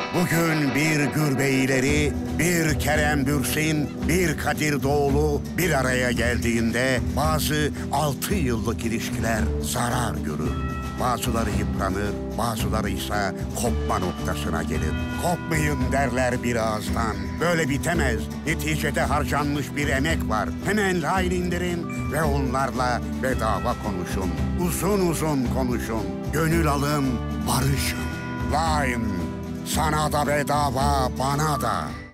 Bugün bir Gürbeyleri, bir Kerem Bürsin, bir Kadir Doğulu bir araya geldiğinde bazı 6 yıllık ilişkiler zarar görür. Bazıları yıpranır, bazıları ise kopma noktasına gelir. Kopmayın derler bir ağızdan. Böyle bitemez. Neticede harcanmış bir emek var. Hemen Line indirin ve onlarla bedava konuşun. Uzun uzun konuşun. Gönül alın, barışın. Line, sana da bedava, bana da.